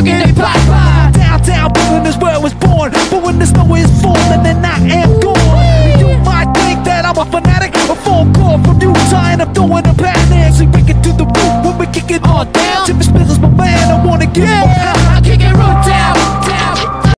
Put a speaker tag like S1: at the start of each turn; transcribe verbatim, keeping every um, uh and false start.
S1: fucking they pop by.
S2: Downtown Brooklyn is where I was born, but when the snow is falling, then I am gone. You might think that I'm a fanatic, a phone call from Utah, and I'm throwing a panic. So we get to the roof when we kick it on down. Jimmy Smith is my man, I wanna give him a pound.